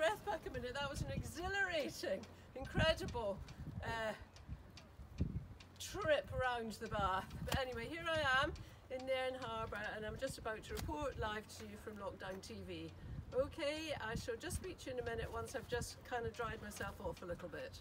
breath back a minute. That was an exhilarating, incredible trip around the Bath. But anyway, here I am in NAIRN Harbour, and I'm just about to report live to you from Lockdown TV. Okay, I shall just speak to you in a minute once I've just kind of dried myself off a little bit.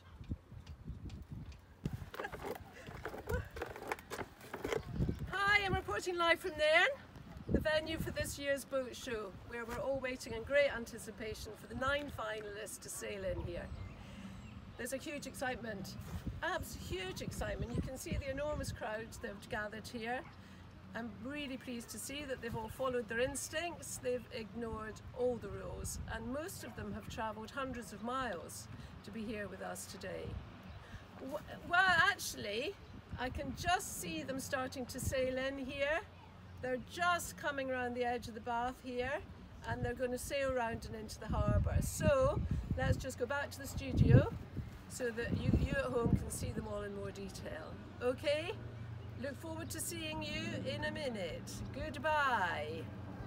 Hi, I'm reporting live from NAIRN, the venue for this year's boat show, where we're all waiting in great anticipation for the 9 finalists to sail in here. There's a huge excitement, huge excitement. You can see the enormous crowds that have gathered here. I'm really pleased to see that they've all followed their instincts, they've ignored all the rules, and most of them have travelled hundreds of miles to be here with us today. Well, actually, I can just see them starting to sail in here. They're just coming around the edge of the Bath here, and they're going to sail around and into the harbour. So let's just go back to the studio so that you at home can see them all in more detail. Okay? Look forward to seeing you in a minute. Goodbye.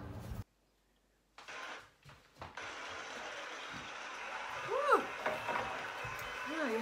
Woo. Right.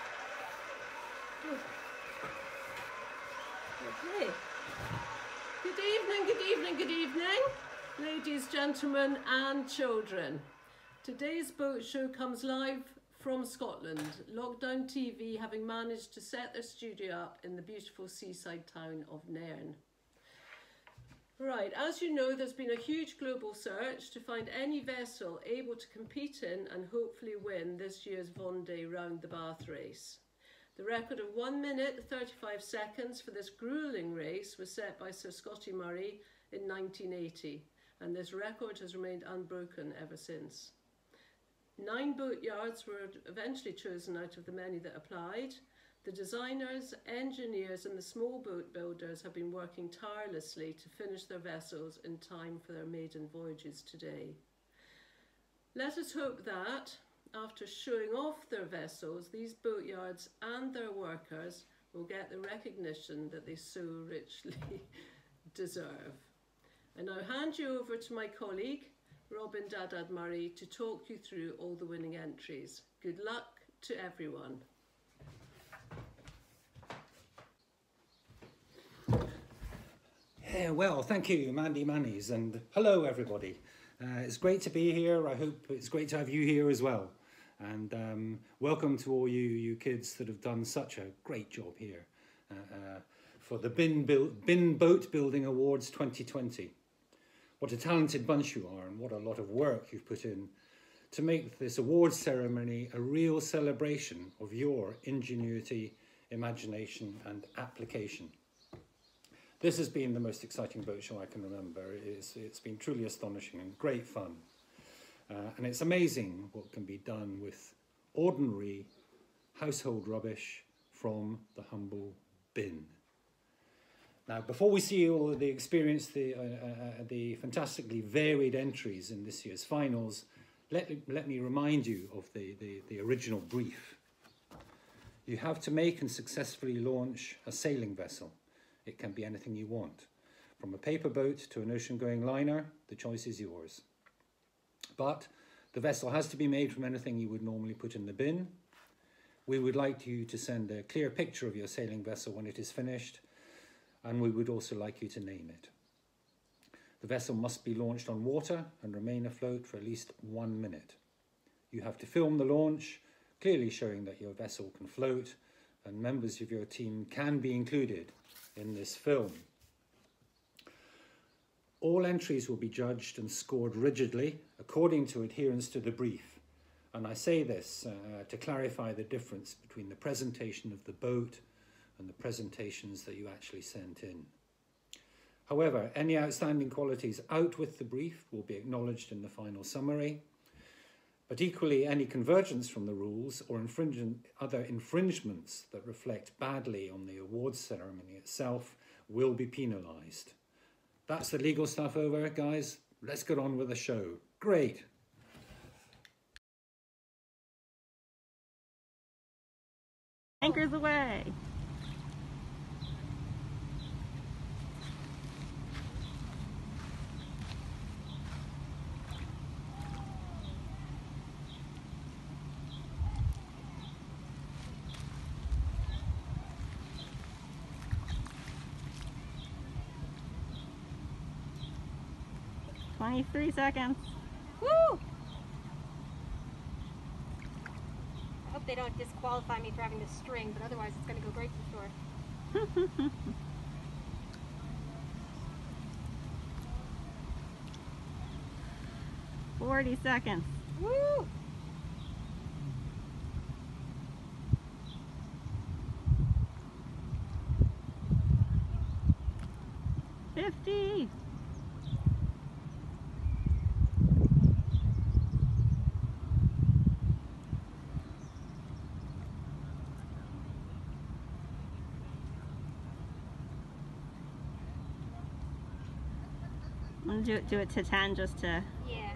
Okay. Good evening, good evening, good evening, ladies, gentlemen and children. Today's boat show comes live from Scotland, Lockdown TV having managed to set their studio up in the beautiful seaside town of Nairn. Right, as you know, there's been a huge global search to find any vessel able to compete in and hopefully win this year's Vendée Round the Bath race. The record of 1 minute 35 seconds for this gruelling race was set by Sir Scotty Murray in 1980, and this record has remained unbroken ever since. 9 boatyards were eventually chosen out of the many that applied. The designers, engineers and the small boat builders have been working tirelessly to finish their vessels in time for their maiden voyages today. Let us hope that, after showing off their vessels, these boatyards and their workers will get the recognition that they so richly deserve. I now hand you over to my colleague, Robin Dadad Murray, to talk you through all the winning entries. Good luck to everyone. Yeah, well, thank you, Mandy Mannies, and hello everybody. It's great to be here. I hope it's great to have you here as well. And welcome to all you kids that have done such a great job here for the Bin Boat Building Awards 2020. What a talented bunch you are, and what a lot of work you've put in to make this awards ceremony a real celebration of your ingenuity, imagination and application. This has been the most exciting boat show I can remember. It's been truly astonishing and great fun. And it's amazing what can be done with ordinary household rubbish from the humble bin. Now, before we see all of the experience, the fantastically varied entries in this year's finals, let me remind you of the original brief. You have to make and successfully launch a sailing vessel. It can be anything you want. From a paper boat to an ocean-going liner, the choice is yours. But the vessel has to be made from anything you would normally put in the bin. We would like you to send a clear picture of your sailing vessel when it is finished, and we would also like you to name it. The vessel must be launched on water and remain afloat for at least 1 minute. You have to film the launch, clearly showing that your vessel can float, and members of your team can be included in this film. All entries will be judged and scored rigidly according to adherence to the brief. And I say this to clarify the difference between the presentation of the boat and the presentations that you actually sent in. However, any outstanding qualities out with the brief will be acknowledged in the final summary, but equally any convergence from the rules or other infringements that reflect badly on the awards ceremony itself will be penalised. That's the legal stuff over, guys. Let's get on with the show. Great. Anchors away. 23 seconds. Woo! I hope they don't disqualify me for having this string, but otherwise it's going to go great to the store. 40 seconds. Woo! 50. I'm gonna do it to 10 just to. Yeah.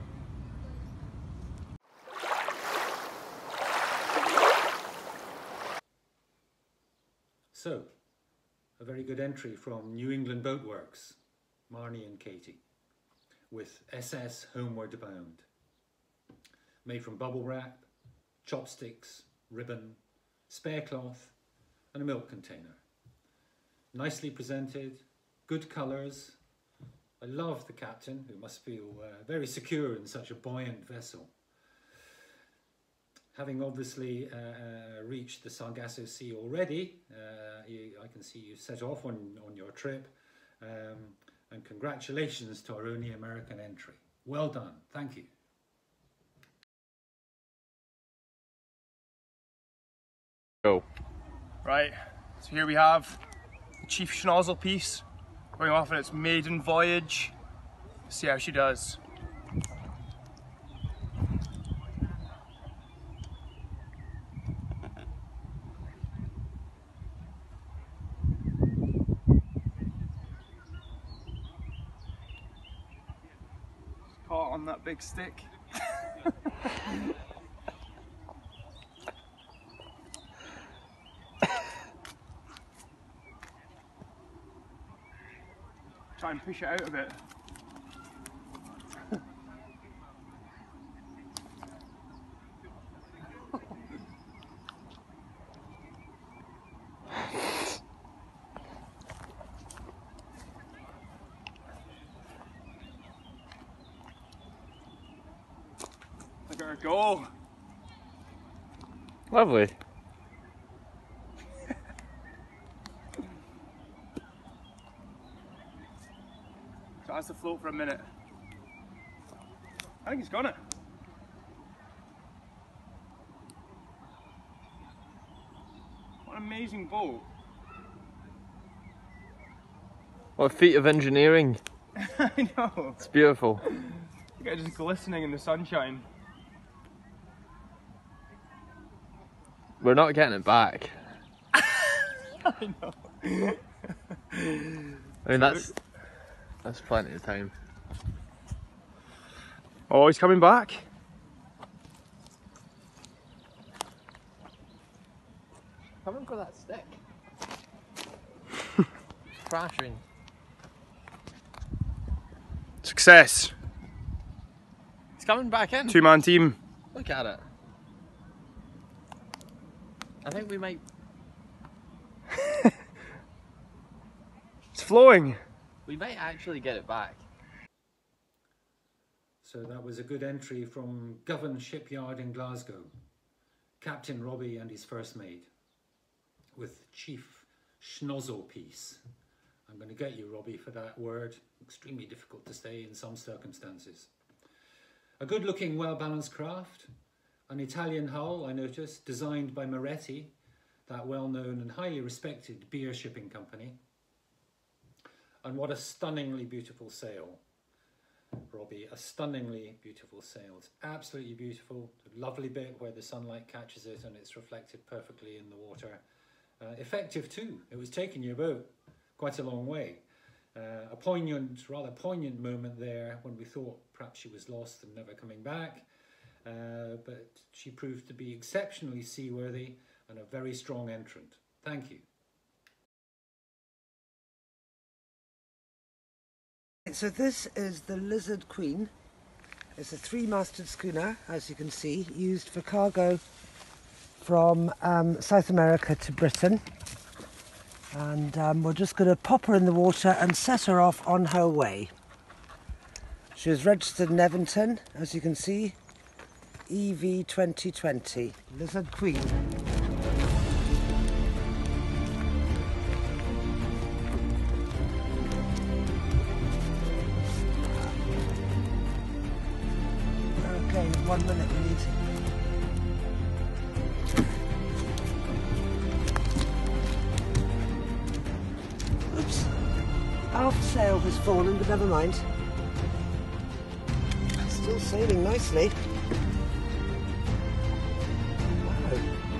So, a very good entry from New England Boat Works, Marnie and Katie, with SS Homeward Bound. Made from bubble wrap, chopsticks, ribbon, spare cloth and a milk container. Nicely presented, good colours. I love the captain, who must feel very secure in such a buoyant vessel. Having obviously reached the Sargasso Sea already, I can see you set off on your trip, and congratulations to our only American entry. Well done, thank you. Go. Right, so here we have the Chief Schnozzle piece going off on its maiden voyage. Let's see how she does. Caught on that big stick. Try and push it out a bit. Look at her go. Lovely. So has to float for a minute. I think he's got it. What an amazing boat. What a feat of engineering. I know. It's beautiful. Look at it just glistening in the sunshine. We're not getting it back. I know. I mean, that's plenty of time. Oh, he's coming back. Coming for that stick. Crashing. Success. It's coming back in. Two-man team. Look at it. I think we might. It's flowing. We might actually get it back. So that was a good entry from Govan Shipyard in Glasgow. Captain Robbie and his first mate with Chief Schnozzle piece. I'm going to get you, Robbie, for that word. Extremely difficult to say in some circumstances. A good looking, well balanced craft. An Italian hull, I noticed, designed by Moretti, that well known and highly respected beer shipping company. And what a stunningly beautiful sail. Robbie, a stunningly beautiful sail. It's absolutely beautiful. A lovely bit where the sunlight catches it and it's reflected perfectly in the water. Effective too. It was taking your boat quite a long way. A poignant, rather poignant moment there when we thought perhaps she was lost and never coming back. But she proved to be exceptionally seaworthy and a very strong entrant. Thank you. So this is the Lizard Queen. It's a three-masted schooner, as you can see, used for cargo from South America to Britain. And we're just going to pop her in the water and set her off on her way. She was registered in Evington, as you can see. EV 2020, Lizard Queen. Okay, 1 minute we need. Oops. Aft sail has fallen, but never mind. Still sailing nicely. Wow.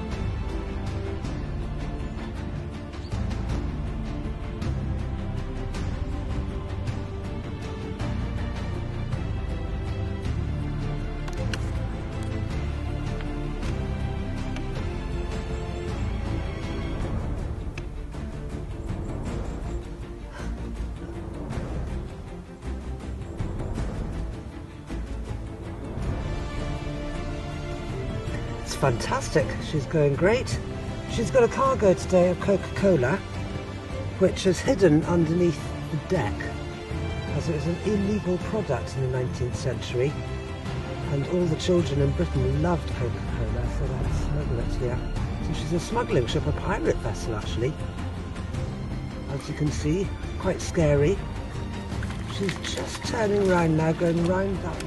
Fantastic, she's going great. She's got a cargo today of Coca-Cola, which is hidden underneath the deck, as it was an illegal product in the 19th century, and all the children in Britain loved Coca-Cola, so they had to smuggle it here. So she's a smuggling ship, a pirate vessel actually. As you can see, quite scary. She's just turning round now, going round that way.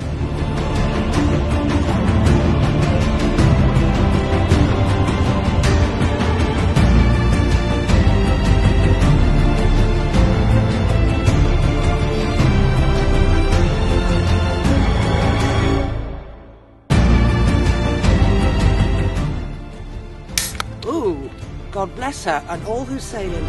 God bless her and all who's sailing.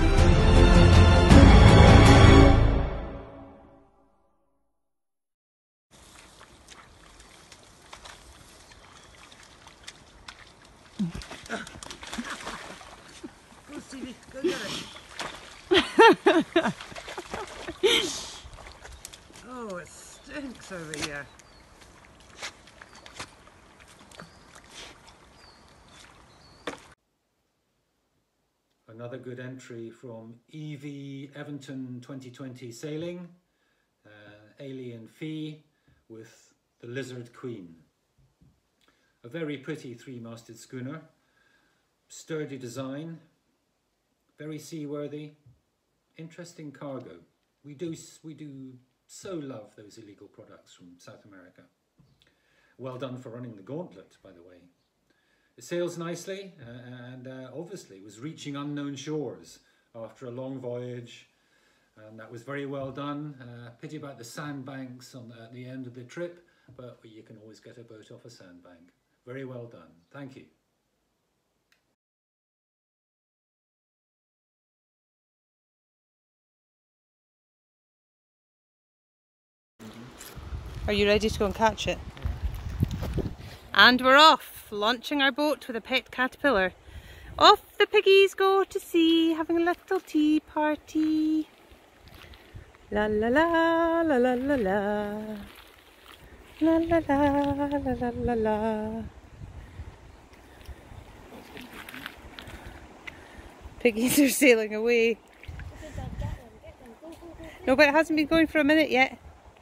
Go, Stevie, go get it. Oh, it stinks over here. Another good entry from EV Evington 2020 Sailing, Alien Fee with the Lizard Queen. A very pretty three-masted schooner, sturdy design, very seaworthy, interesting cargo. We do so love those illegal products from South America. Well done for running the gauntlet, by the way. It sails nicely and obviously was reaching unknown shores after a long voyage, and that was very well done. Pity about the sandbanks at the end of the trip, but you can always get a boat off a sandbank. Very well done. Thank you. Are you ready to go and catch it? And we're off, launching our boat with a pet caterpillar. Off the piggies go to sea, having a little tea party. La la la, la la la la. La la la, la la la la. Piggies are sailing away. No, but it hasn't been going for a minute yet.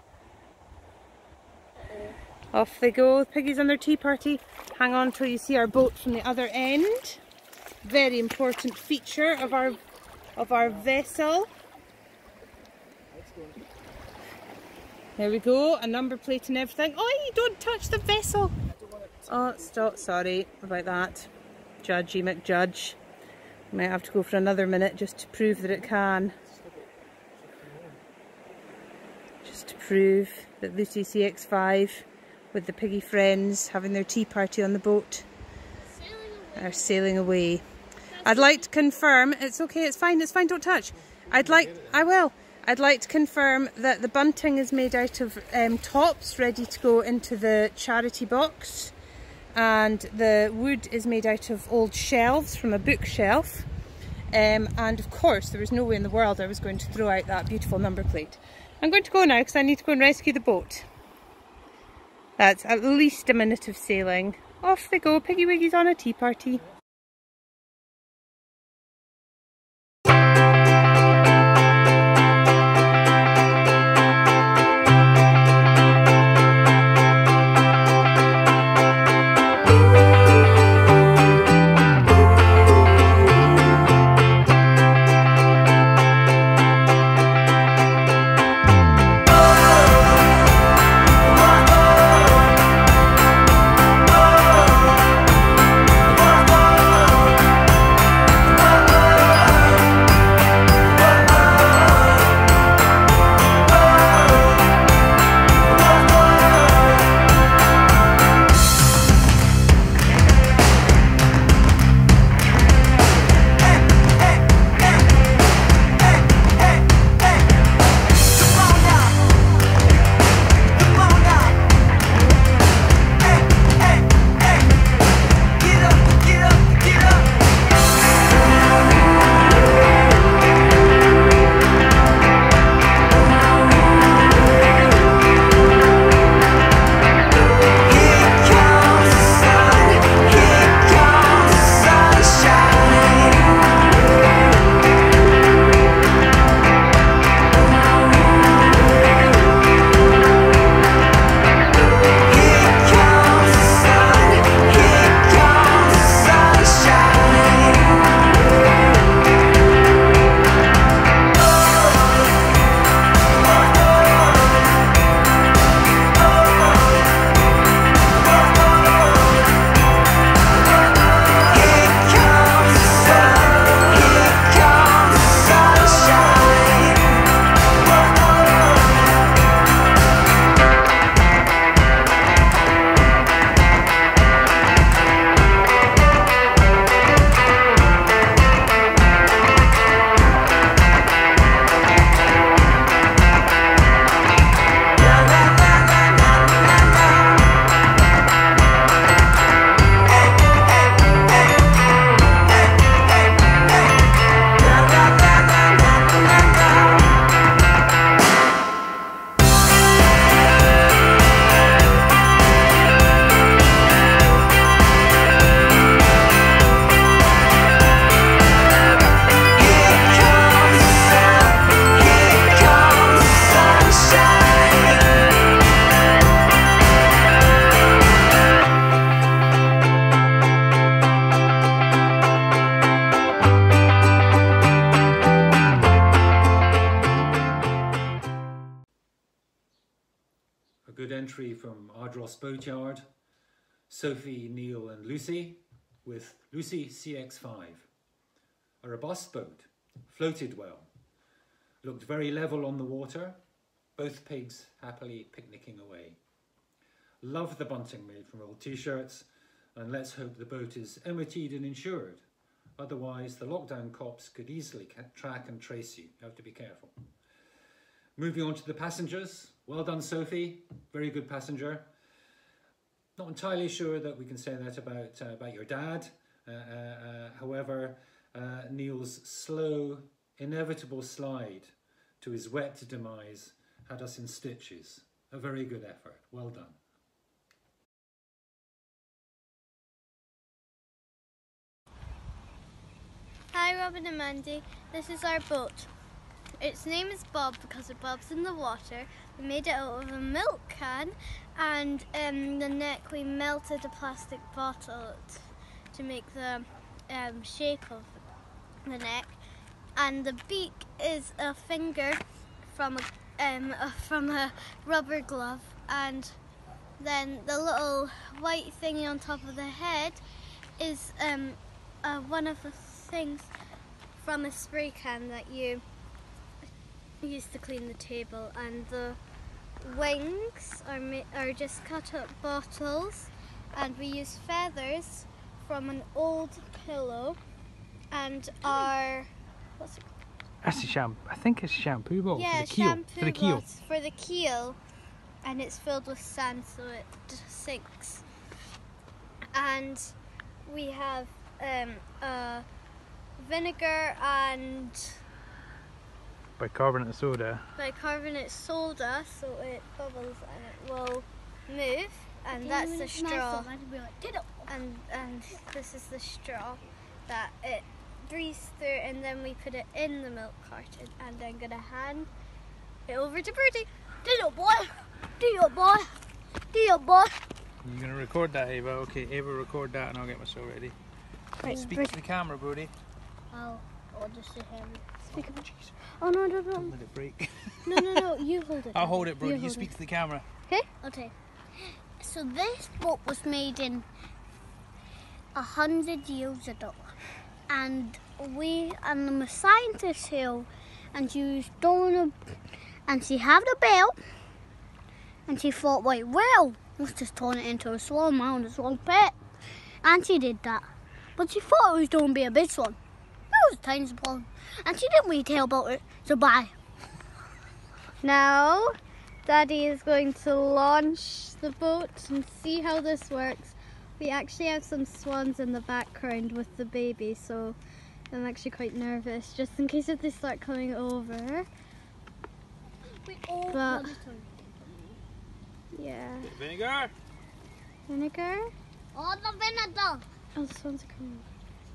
Off they go, piggies on their tea party. Hang on till you see our boat from the other end. Very important feature of our vessel. There we go, a number plate and everything. Oh, don't touch the vessel. Oh, stop, sorry about that. Judgy McJudge. Might have to go for another minute just to prove that it can. Just to prove that Lucy CX5 with the piggy friends having their tea party on the boat are sailing away. I'd like to confirm, it's okay, it's fine, don't touch. I'd like to confirm that the bunting is made out of tops ready to go into the charity box, and the wood is made out of old shelves from a bookshelf, and of course there was no way in the world I was going to throw out that beautiful number plate. I'm going to go now because I need to go and rescue the boat. That's at least a minute of sailing. Off they go, Piggy Wiggy's on a tea party. good entry from Ardross Boatyard, Sophie, Neil and Lucy, with Lucy CX5. A robust boat, floated well, looked very level on the water, both pigs happily picnicking away. Love the bunting made from old t-shirts, and let's hope the boat is MOT'd and insured. Otherwise, the lockdown cops could easily track and trace you. You have to be careful. Moving on to the passengers. Well done, Sophie. Very good passenger. Not entirely sure that we can say that about your dad. However, Neil's slow, inevitable slide to his wet demise had us in stitches. A very good effort. Well done. Hi Robin and Mandy, this is our boat. Its name is Bob because it bobs in the water. We made it out of a milk can, and the neck we melted a plastic bottle to make the shape of the neck, and the beak is a finger from a rubber glove, and then the little white thingy on top of the head is one of the things from a spray can that you use to clean the table, and the wings are just cut up bottles, and we use feathers from an old pillow, and our what's it? That's a shampoo. I think it's a shampoo bottle Yeah, for the keel. shampoo For the keel. bottles for the keel, and it's filled with sand so it sinks. And we have vinegar and Bicarbonate of soda. bicarbonate soda, so it bubbles and it will move, and that's the straw. And this is the straw that it breathes through, and then we put it in the milk carton, and I'm gonna hand it over to Birdie. Dear boy, dear boy, dear boy. You're going to record that, Ava? Okay, Ava, record that and I'll get myself ready. Right, Speak to the camera, Brody. I'll just sit here. Speak up. Oh no, no, no. Don't let it break. No, you hold it. I'll hold it, Brody. You speak to the camera. Okay? Okay. So this boat was made in 100 years ago, and the scientists here, and she was doing and she had a bell, and she thought, wait, well, let's just turn it into a small mound, a small pit, and she did that, but she thought it was going to be a big one. It was a tiny one, and she didn't really care about it. So bye. Now, Daddy is going to launch the boat and see how this works. We actually have some swans in the background with the baby, so I'm actually quite nervous, just in case if they start coming over. But, yeah. Vinegar? Vinegar? All the vinegar. Oh, the swans are coming.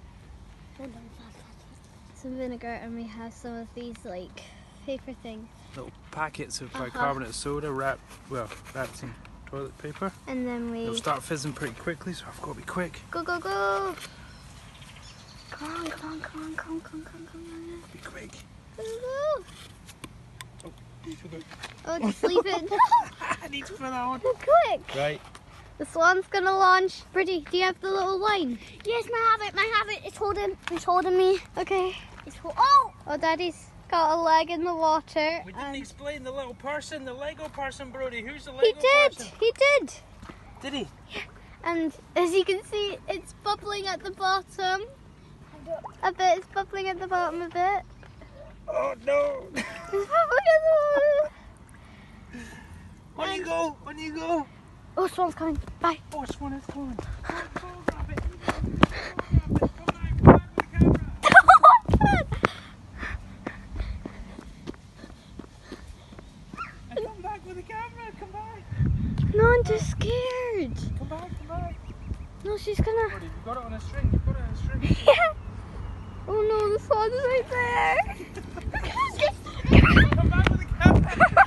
Some vinegar, and we have some of these like paper things. Little packets of bicarbonate of soda wrapped in toilet paper. And then They'll start fizzing pretty quickly, so I've got to be quick. Go, go, go! Come on, come on, come on, come on, come on, come on. Be quick. Go, go. Oh, sugar. Oh, just leave it. I need to put that on. Quick! Right. The swan's gonna launch. Pretty, do you have the little line? Yes, I have it. It's holding me. Okay. Oh! Oh, Daddy's got a leg in the water. We didn't explain the little person, the Lego person, Brody. Who's the Lego person? He did. Did he? Yeah. And as you can see, it's bubbling at the bottom. A bit. It's bubbling at the bottom a bit. Oh no! It's bubbling at the bottom. On you go! On you go! Oh, swan's coming. Bye. Oh, swan is coming. Go grab it. Come back with the camera. Come back. No, I'm too scared. Come back. Come back. No, she's gonna. Brody, you've got it on a string. You've got it on a string. Yeah. Oh no, the swan's right there. Come back with the camera.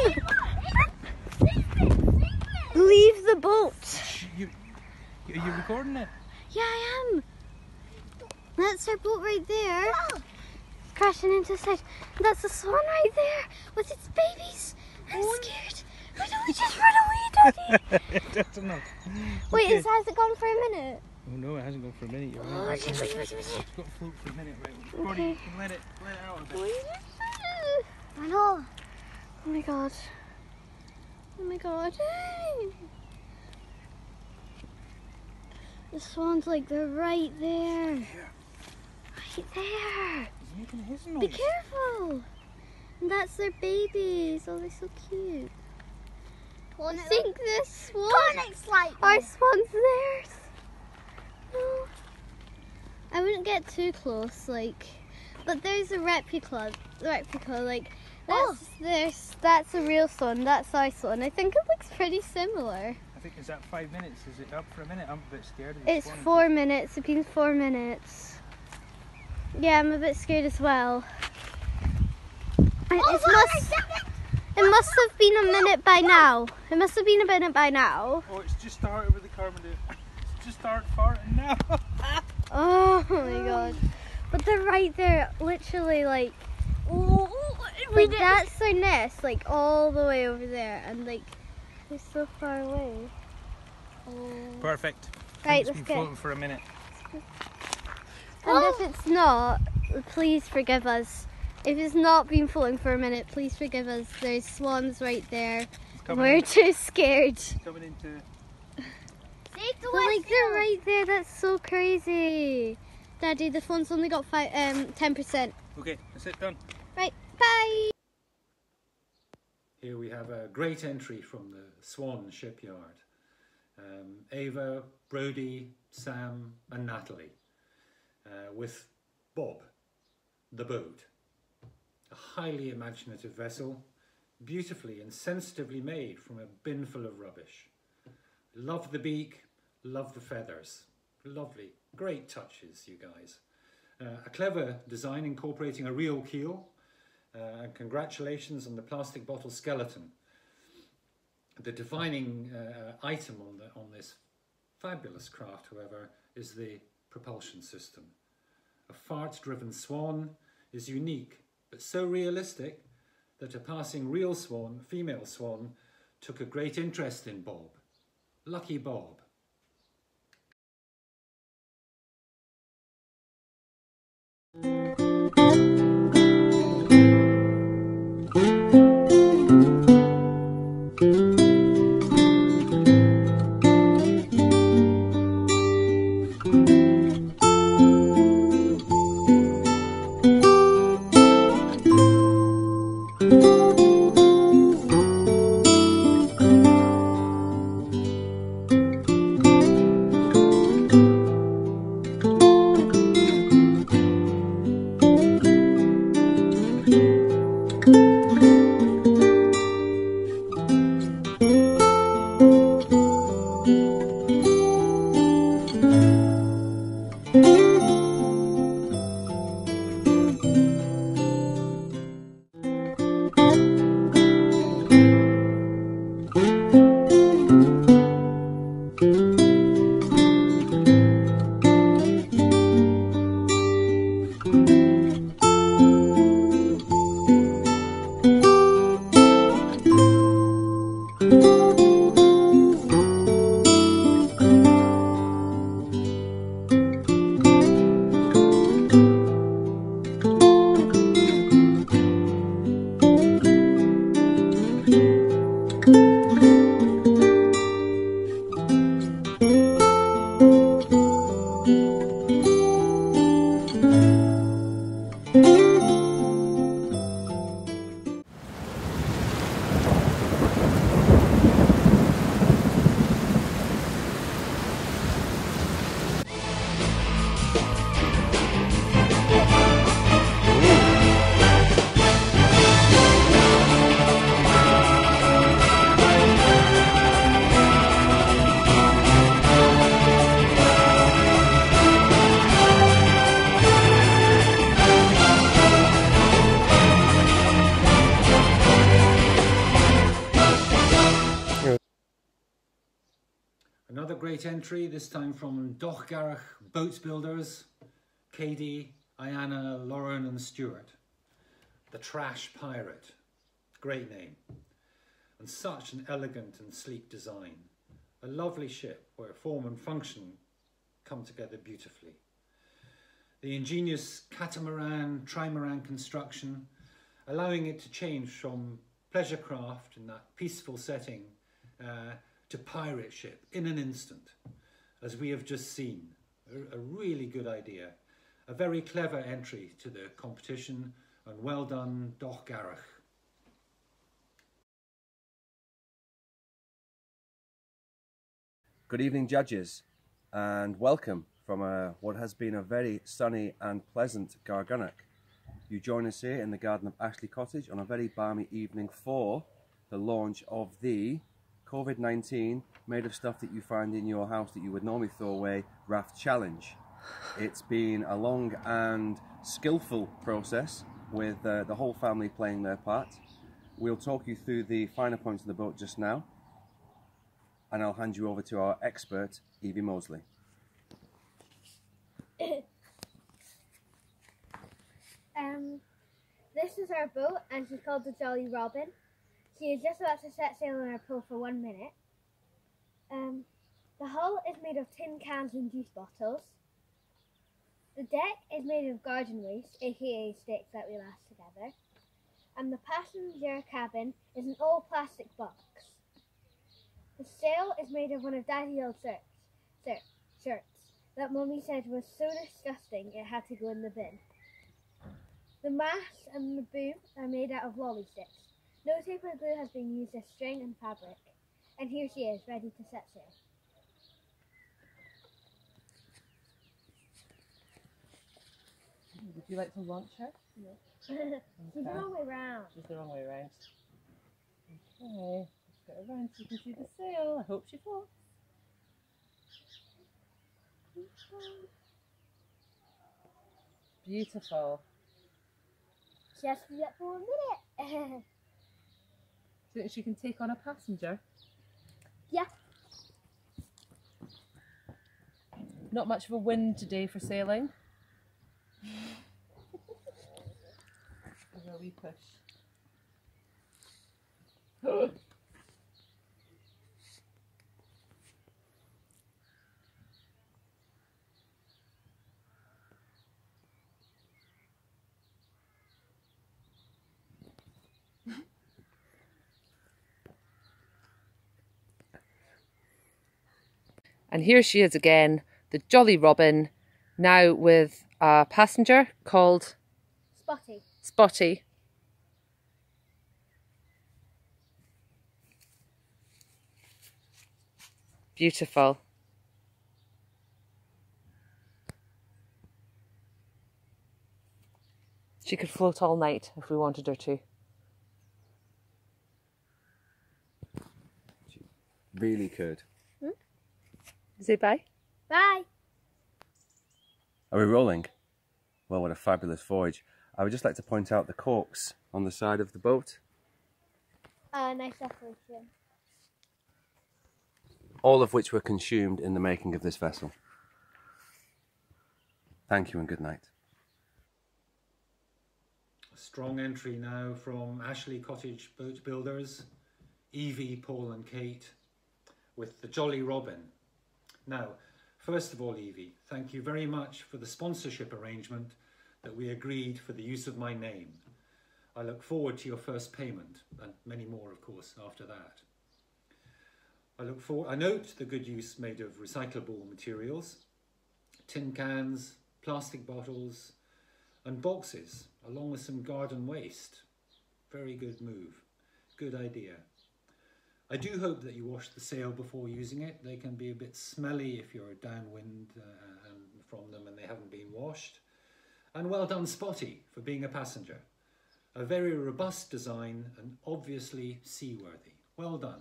Leave the boat. Are you recording it? Yeah, I am. That's our boat right there. It's crashing into the side. And that's the swan right there with its babies. I'm scared. Why don't we just run away? It doesn't know. Wait, Okay. has it gone for a minute? Oh no, it hasn't gone for a minute. You're Oh, right. shit, shit, shit, shit. It's got to float for a minute, right? Okay. Brody, you can let it out a bit. I know. Oh my god. Oh my god. The swans, like, they're right there. Right there. He's making his Be noise. careful. And that's their babies. Oh, they're so cute. I think this swan. Our swan's theirs. No. I wouldn't get too close, like. But there's a replica, like. That's a real swan. That's our swan. I think it looks pretty similar. I think, is that 5 minutes? Is it up for a minute? I'm a bit scared of the It's swan. 4 minutes. It's been 4 minutes. Yeah, I'm a bit scared as well. It must have been a minute by now. It must have been a minute by now. Oh, it's just started with the carbon. It's just started farting now. Oh my god. But they're right there, literally, like, that's their nest, like, all the way over there, and, like, they're so far away. Oh. Perfect. Right, It's let's been go. floating for a minute. And if it's not, please forgive us. If it's not been floating for a minute, please forgive us. There's swans right there. We're too scared. Coming into... But like, they're right there. That's so crazy. Daddy, the phone's only got 10%. Okay, that's it, done. Right, bye. Here we have a great entry from the Swan shipyard. Ava, Brody, Sam and Natalie with Bob, the boat. A highly imaginative vessel, beautifully and sensitively made from a bin full of rubbish. Love the beak, love the feathers. Lovely, great touches, you guys. A clever design incorporating a real keel, and congratulations on the plastic bottle skeleton. The defining item on this fabulous craft, however, is the propulsion system. A fart-driven swan is unique, but so realistic that a passing real swan, female swan, took a great interest in Bob. Lucky Bob. Another great entry, this time from Dochgarach Boats Builders, Katie, Ayana, Lauren and Stuart. The Trash Pirate. Great name. and such an elegant and sleek design. A lovely ship where form and function come together beautifully. The ingenious catamaran, trimaran construction, allowing it to change from pleasure craft in that peaceful setting to pirate ship in an instant, as we have just seen. A really good idea. A very clever entry to the competition, and well done, Doch Garach. Good evening, judges, and welcome from what has been a very sunny and pleasant Gargunnock. You join us here in the garden of Ashley Cottage on a very balmy evening for the launch of the COVID-19 made of stuff that you find in your house that you would normally throw away raft challenge. It's been a long and skillful process with the whole family playing their part. We'll talk you through the finer points of the boat just now, and I'll hand you over to our expert, Evie Mosley. This is our boat, and she's called the Jolly Robin. She is just about to set sail on our pool for 1 minute. The hull is made of tin cans and juice bottles. The deck is made of garden waste, aka sticks that we last together. And the passenger cabin is an all plastic box. The sail is made of one of Daddy's old shirts that Mummy said was so disgusting it had to go in the bin. The mast and the boom are made out of lolly sticks. No tape or glue has been used as string and fabric. And here she is, ready to set sail. Would you like to launch her? No. She's the wrong way round. She's the wrong way around. Okay, let's get her around so you can see the sail. I hope she floats. Beautiful. She has to do that for 1 minute. Do you think she can take on a passenger? Yeah. Not much of a wind today for sailing. Give her a wee push. And here she is again, the Jolly Robin, now with a passenger called Spotty. Beautiful. She could float all night if we wanted her to. She really could. Say bye. Bye. Are we rolling? Well, what a fabulous voyage. I would just like to point out the corks on the side of the boat. Nice decoration. All of which were consumed in the making of this vessel. Thank you and good night. A strong entry now from Ashley Cottage Boat Builders, Evie, Paul and Kate, with the Jolly Robin. Now, first of all, Evie, thank you very much for the sponsorship arrangement that we agreed for the use of my name. I look forward to your first payment, and many more, of course, after that. I note the good use made of recyclable materials, tin cans, plastic bottles, and boxes, along with some garden waste. Very good move. Good idea. I do hope that you wash the sail before using it. They can be a bit smelly if you're downwind from them and they haven't been washed. And well done, Spotty, for being a passenger. A very robust design and obviously seaworthy. Well done.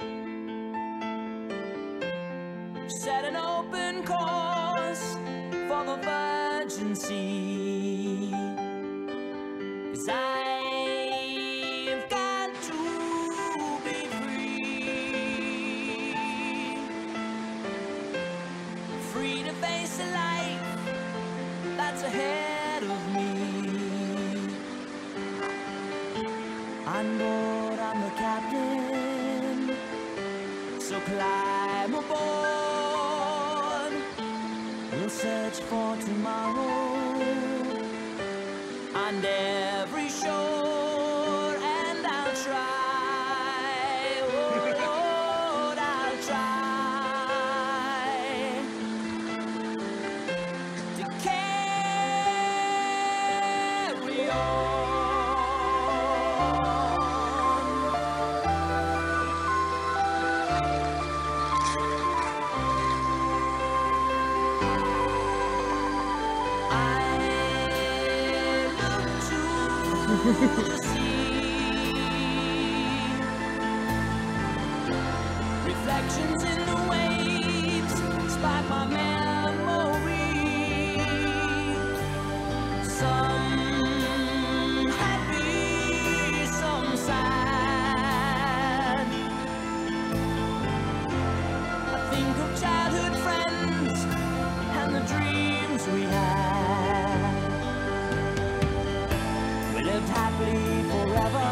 Set an open course for of urgency, 'cause I've got to be free, free to face a life that's ahead of me. On board, I'm the captain, so climb aboard. We'll search for tomorrow on every shore, and I'll try, oh Lord, I'll try to carry on. Reflections in the waves spark my memory. Some happy, some sad. I think of childhood friends and the dreams we had. We lived happily forever,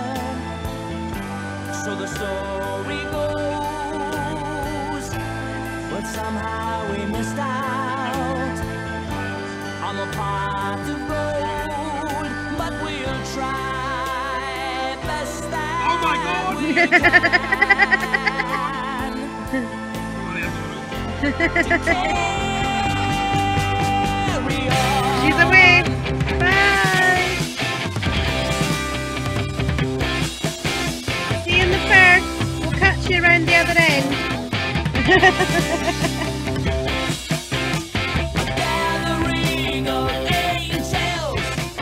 so the story goes, but somehow we missed out on the pot of gold. But we'll try best that we can to carry on. She's away. Bye. See you in the fair. We'll catch you around the other end. Gathering of angels.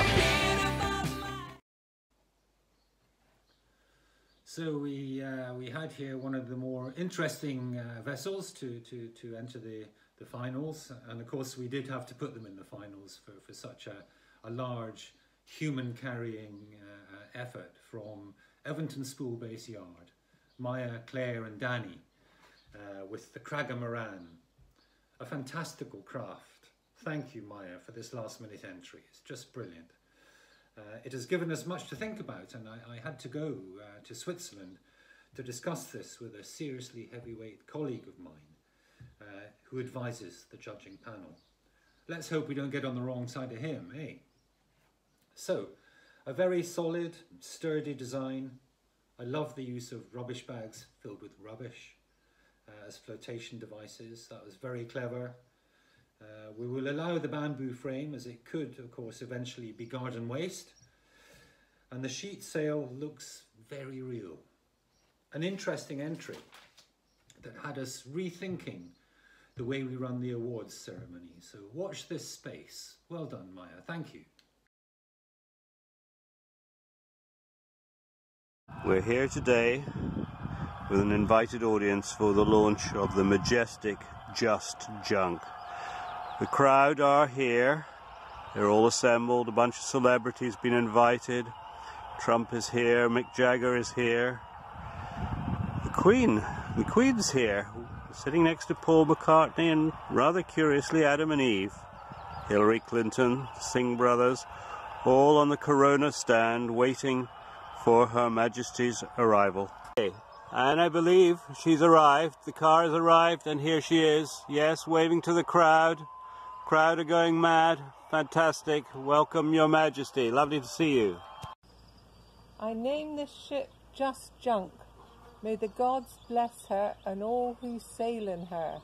So we had here one of the more interesting vessels to enter the finals, and of course we did have to put them in the finals for such a large human carrying effort from Everton Spool Base Yard. Maya, Claire and Danny with the Cragamaran, a fantastical craft. Thank you, Maya, for this last minute entry. It's just brilliant. It has given us much to think about, and I had to go to Switzerland to discuss this with a seriously heavyweight colleague of mine who advises the judging panel. Let's hope we don't get on the wrong side of him, eh? So, a very solid, sturdy design. I love the use of rubbish bags filled with rubbish as flotation devices. That was very clever. We will allow the bamboo frame, as it could, of course, eventually be garden waste. And the sheet sail looks very real. An interesting entry that had us rethinking the way we run the awards ceremony. So watch this space. Well done, Maya. Thank you. We're here today with an invited audience for the launch of the majestic Just Junk. The crowd are here. They're all assembled. A bunch of celebrities been invited. Trump is here. Mick Jagger is here. The Queen's here, sitting next to Paul McCartney and, rather curiously, Adam and Eve. Hillary Clinton, Singh brothers, all on the Corona stand waiting for Her Majesty's arrival. And I believe she's arrived. The car has arrived and here she is. Yes, waving to the crowd. Crowd are going mad. Fantastic. Welcome, Your Majesty. Lovely to see you. I name this ship Just Junk. May the gods bless her and all who sail in her.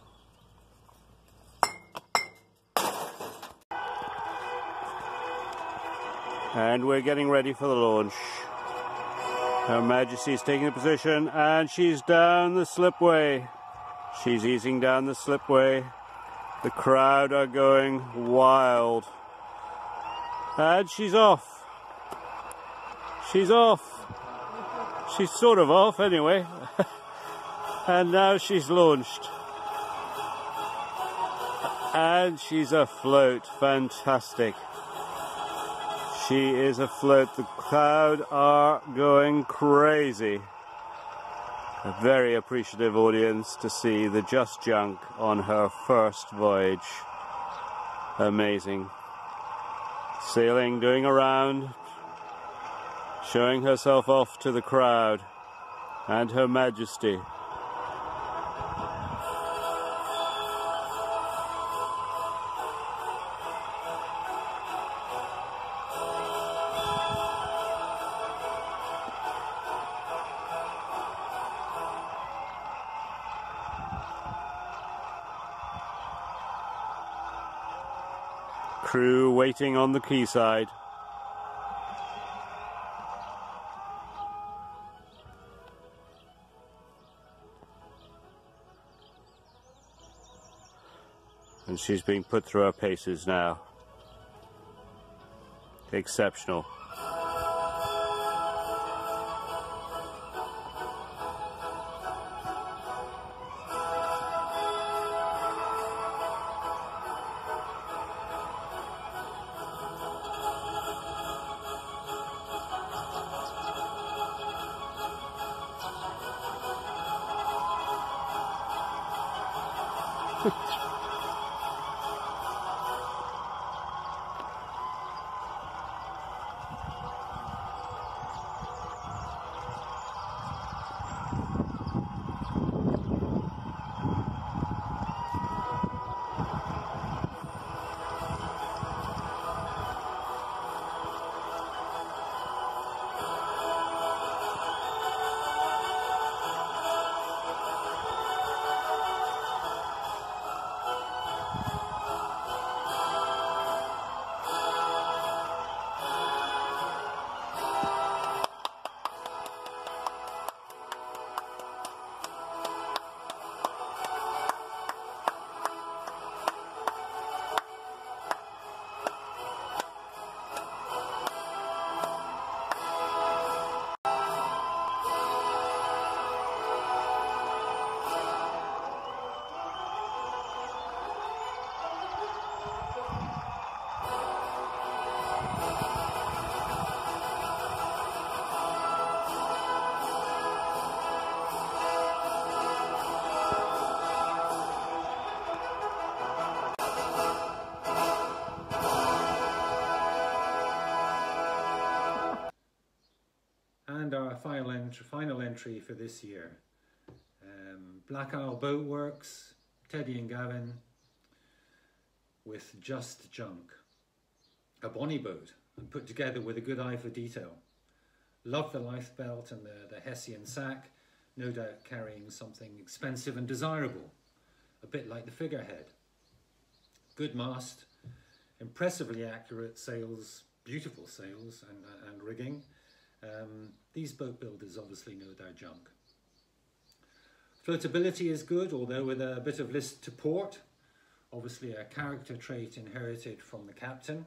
And we're getting ready for the launch. Her Majesty's taking a position and she's down the slipway. She's easing down the slipway. The crowd are going wild. And she's off. She's off. She's sort of off anyway. And now she's launched. And she's afloat. Fantastic. She is afloat. The crowd are going crazy. A very appreciative audience to see the Just Junk on her first voyage. Amazing. Sailing, doing a round, showing herself off to the crowd and Her Majesty. Crew waiting on the quayside. And she's being put through her paces now. Exceptional. And our final entry for this year. Black Isle Boat Works, Teddy and Gavin, with Just Junk. A bonny boat, and put together with a good eye for detail. Love the lifebelt and the Hessian sack, no doubt carrying something expensive and desirable, a bit like the figurehead. Good mast, impressively accurate sails, beautiful sails and rigging. These boat builders obviously know their junk. Floatability is good, although with a bit of list to port, obviously a character trait inherited from the captain.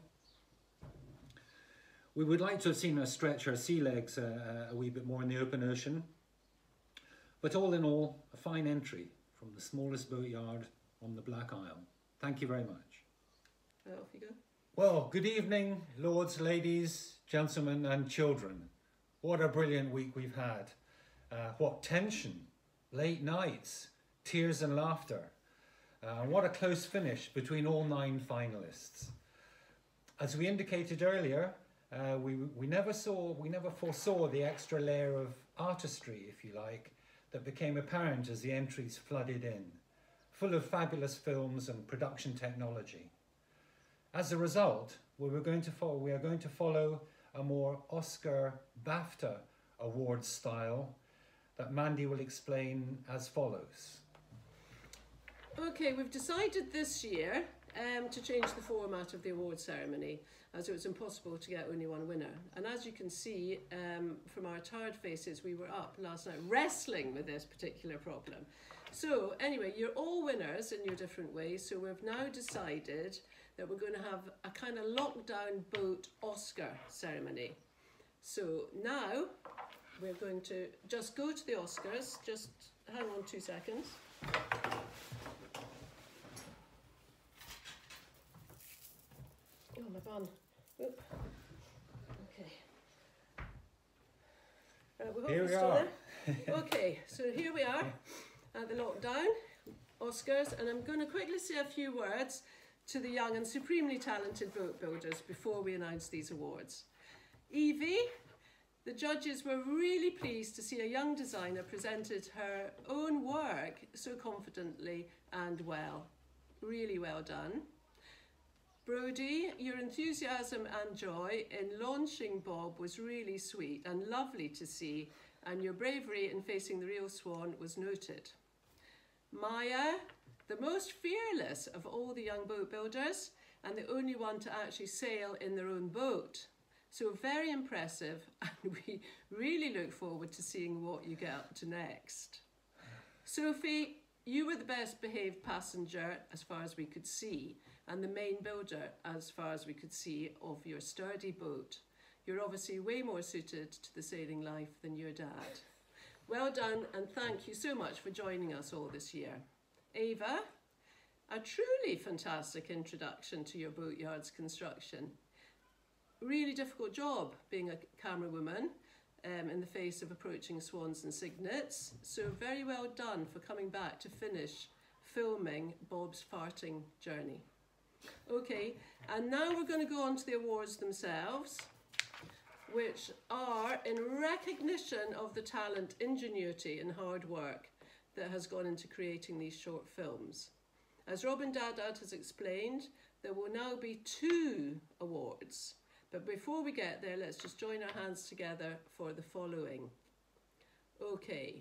We would like to have seen her stretch her sea legs a wee bit more in the open ocean, but all in all, a fine entry from the smallest boatyard on the Black Isle. Thank you very much. Off you go. Well, good evening, lords, ladies, gentlemen and children. What a brilliant week we've had. What tension, late nights, tears and laughter. What a close finish between all 9 finalists. As we indicated earlier, we never foresaw the extra layer of artistry, if you like, that became apparent as the entries flooded in, full of fabulous films and production technology. As a result, we are going to follow a more Oscar BAFTA award style that Mandy will explain as follows. Okay, we've decided this year to change the format of the award ceremony, as it was impossible to get only one winner. And as you can see from our tired faces, we were up last night wrestling with this particular problem. So anyway, you're all winners in your different ways, so we've now decided that we're going to have a kind of lockdown boat Oscar ceremony. So now we're going to just go to the Oscars. Just hang on 2 seconds. my bun. Oop. Okay. We hope Here you're we still are. there. Okay, so here we are at the lockdown Oscars, and I'm going to quickly say a few words to the young and supremely talented boat builders before we announce these awards. Evie, the judges were really pleased to see a young designer presented her own work so confidently and well. Really well done. Brodie, your enthusiasm and joy in launching Bob was really sweet and lovely to see, and your bravery in facing the real swan was noted. Maya, the most fearless of all the young boat builders and the only one to actually sail in their own boat. So very impressive, and we really look forward to seeing what you get up to next. Sophie, you were the best behaved passenger as far as we could see, and the main builder as far as we could see of your sturdy boat. You're obviously way more suited to the sailing life than your dad. Well done, and thank you so much for joining us all this year. Ava, a truly fantastic introduction to your boatyard's construction. Really difficult job being a camera woman in the face of approaching swans and cygnets, so very well done for coming back to finish filming Bob's farting journey. Okay, and now we're going to go on to the awards themselves, which are in recognition of the talent, ingenuity and hard work that has gone into creating these short films. As Robin Daddad has explained, there will now be 2 awards. But before we get there, let's just join our hands together for the following. Okay.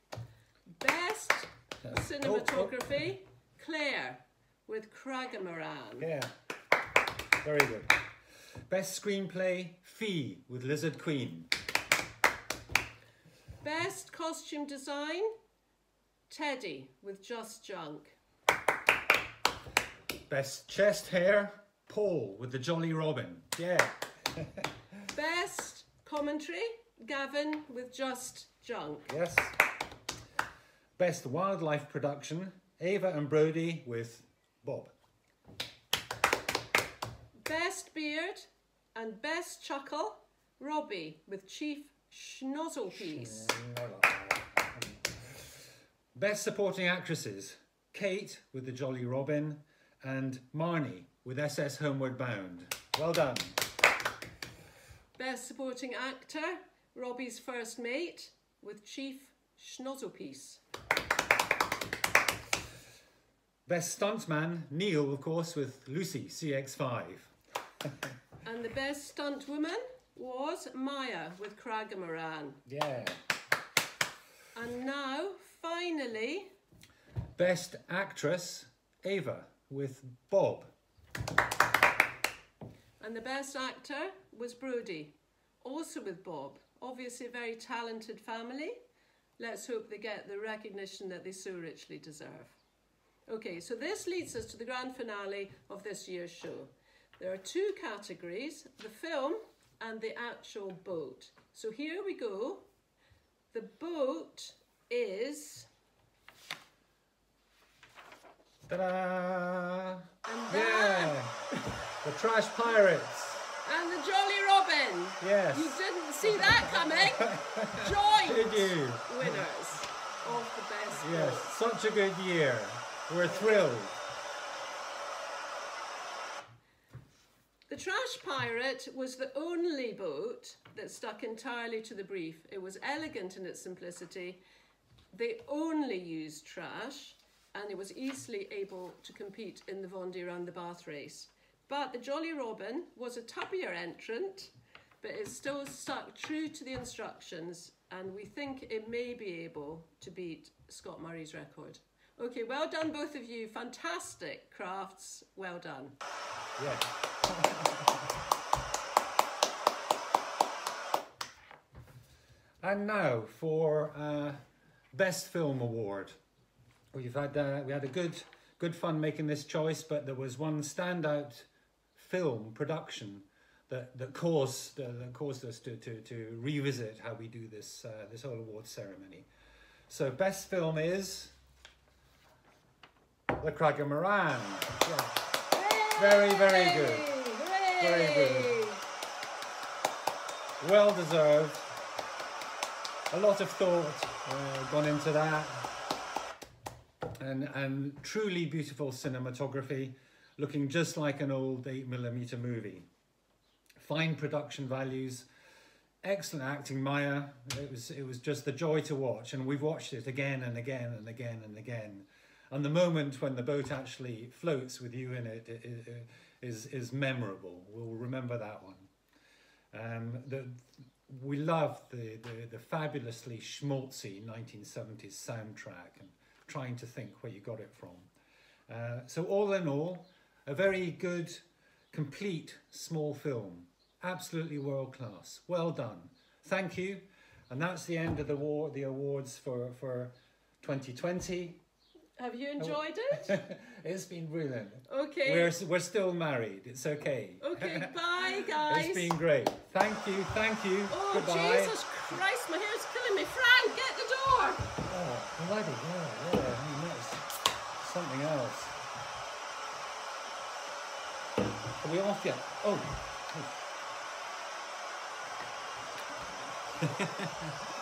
Best cinematography, Claire with Cragamaran. Yeah, very good. Best screenplay, Fee with Lizard Queen. Best costume design, Teddy with Just Junk. Best chest hair, Paul with the Jolly Robin. Yeah. Best commentary, Gavin with Just Junk. Yes. Best wildlife production, Ava and Brodie with Bob. Best beard and best chuckle, Robbie with Chief Schnozzlepiece. Best supporting actresses, Kate with the Jolly Robin and Marnie with SS Homeward Bound. Well done. Best supporting actor, Robbie's first mate with Chief Schnozzlepiece. Best stuntman, Neil, of course, with Lucy, CX5. And the best stunt woman was Maya with Cragamaran. Yeah. And now, finally... Best actress, Ava with Bob. And the best actor was Brodie, also with Bob. Obviously a very talented family. Let's hope they get the recognition that they so richly deserve. Okay, so this leads us to the grand finale of this year's show. There are 2 categories, the film and the actual boat. So here we go. The boat is... Ta-da! Yeah! The Trash Pirates. And the Jolly Robin. Yes. You didn't see that coming. Joint Did you? winners of the best Yes, boat. such a good year. We're thrilled. The Trash Pirate was the only boat that stuck entirely to the brief. It was elegant in its simplicity. They only used trash, and it was easily able to compete in the Vendée Round the Bath race. But the Jolly Robin was a tubbier entrant, but it still stuck true to the instructions, and we think it may be able to beat Scott Murray's record. Okay, well done both of you. Fantastic crafts. Well done. Yeah. And now for Best Film Award. We had a good fun making this choice, but there was one standout film production that caused us to revisit how we do this this whole awards ceremony. So best film is The Cragamaran. Yeah. Very, very good. Very good. Well deserved. A lot of thought gone into that. And truly beautiful cinematography, looking just like an old 8mm movie. Fine production values, excellent acting, Maya. It was just the joy to watch, and we've watched it again and again and again and again. And the moment when the boat actually floats with you in it is memorable. We'll remember that one. We love the fabulously schmaltzy 1970s soundtrack, and trying to think where you got it from. So all in all, a very good, complete small film. Absolutely world class. Well done. Thank you. And that's the end of the awards for 2020. Have you enjoyed it? It's been brilliant. Okay. We're still married. It's okay. Okay, bye guys. It's been great. Thank you, thank you. Oh, Goodbye. Jesus Christ, my hair's killing me. Frank, get the door. Oh, bloody yeah. I mean, that's something else. Are we off yet? Oh.